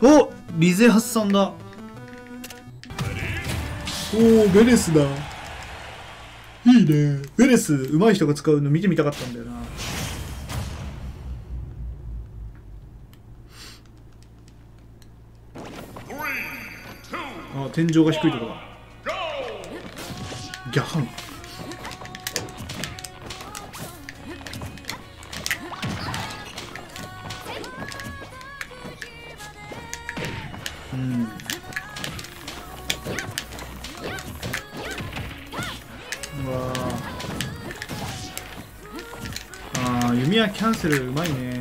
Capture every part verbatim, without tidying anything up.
お、リゼ発散だ。おお、ベレスだ。いいね。ベレス上手い人が使うの見てみたかったんだよな。あ、天井が低いところだ。ギャハン。うん。うわあ。ああ、弓矢キャンセルうまいね。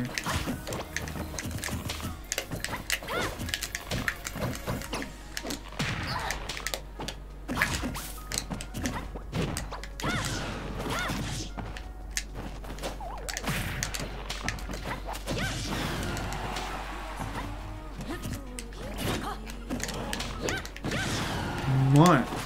うまい。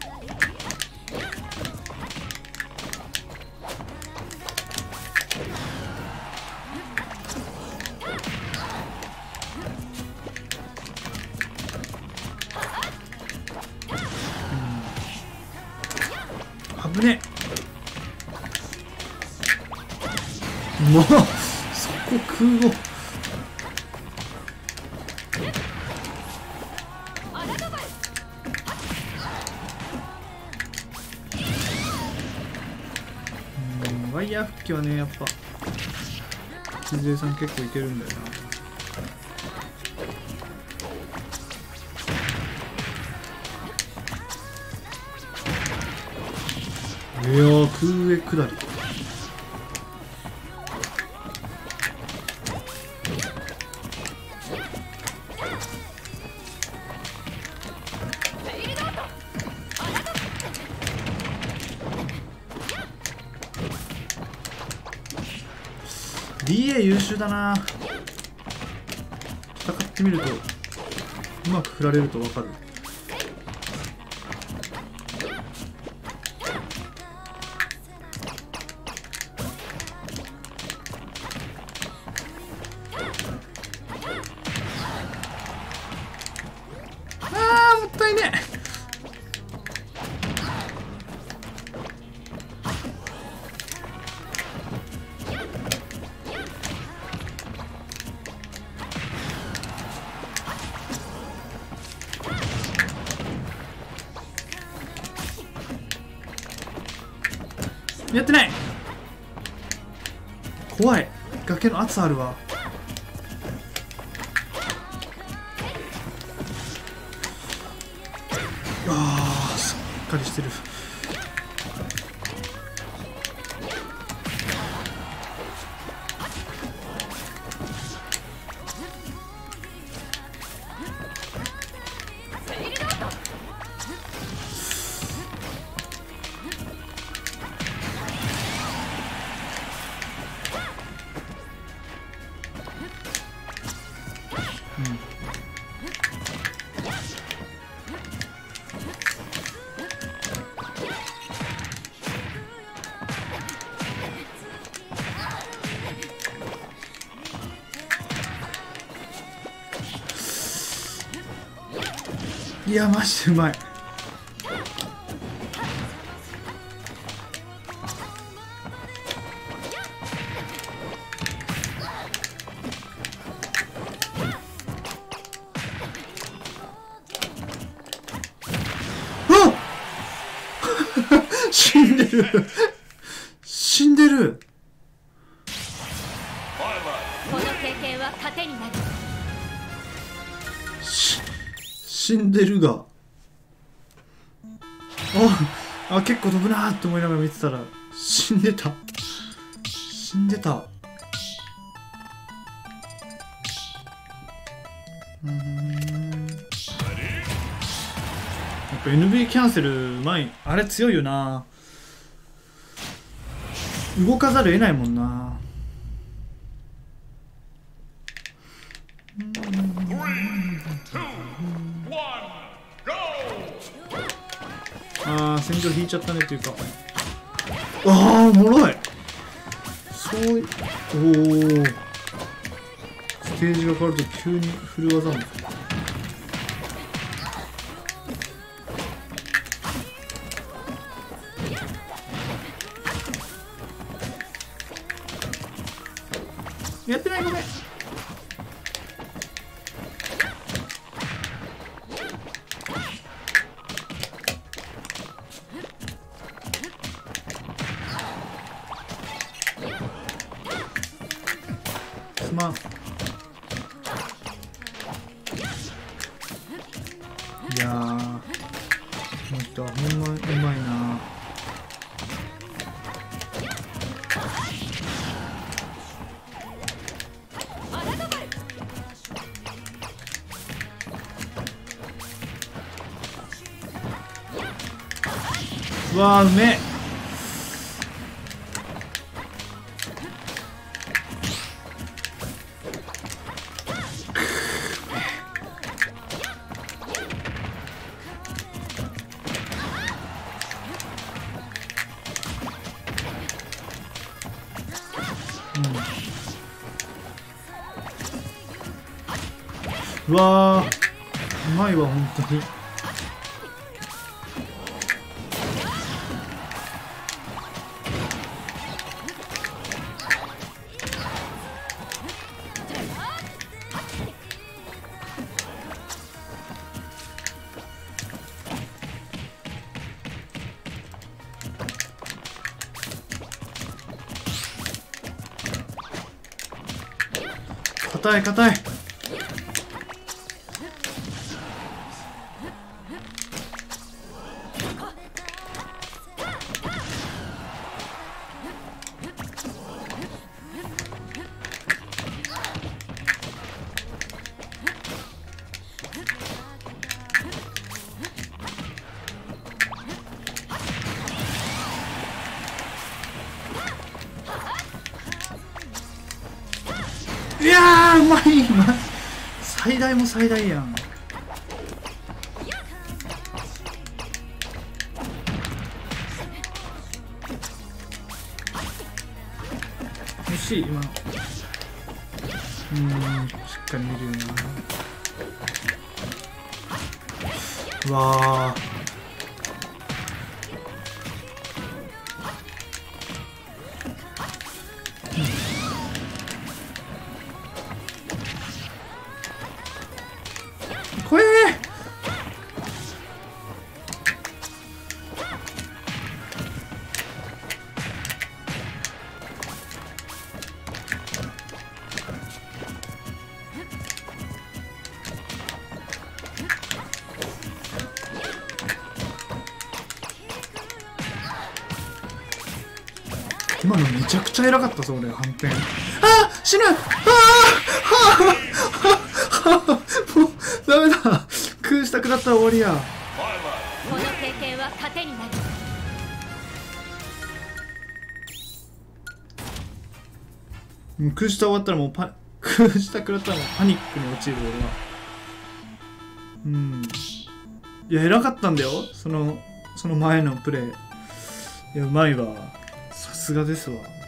危ねえ。もうそこ空を。うん、ワイヤー復帰はね、やっぱキズエさん結構いけるんだよな。いやー、空へ下り。ディーエー 優秀だな。戦ってみるとうまく振られると分かる。あー、もったいねえ。やってない。怖い。崖の圧あるわ。あー、しっかりしてる。いや、マジでうまい。あっ死んでる死んでる。 この経験は糧になる。 し死んでるが。ああ、結構飛ぶなーって思いながら見てたら死んでた。死んでた。うーん、やっぱ エヌビー キャンセルうまい。あれ強いよな。動かざるを得ないもんな。ああ、戦場引いちゃったねっていうか。ああ、おもろい。そうい、おお、ステゲージが変わると急にフル技もやってないごめん。すまん。いやーもう人はほんまうまいな。うわーうめえ。うん、うわーうまいわ本当に。硬い硬い。いやーうまい、ま、最大も最大やん。欲しい今。うーんしっかり見るよな。うわー怖えー。今のめちゃくちゃ偉かったぞ俺。反転。あー死ぬ。あーはあはあもうダメだ。空下食らったら終わりや。 この経験は糧になる。 もう空下終わったらもうパ空下食らったらもうパニックに陥る俺は。うんいや偉かったんだよそのその前のプレー。いやうまいわさすがですわ。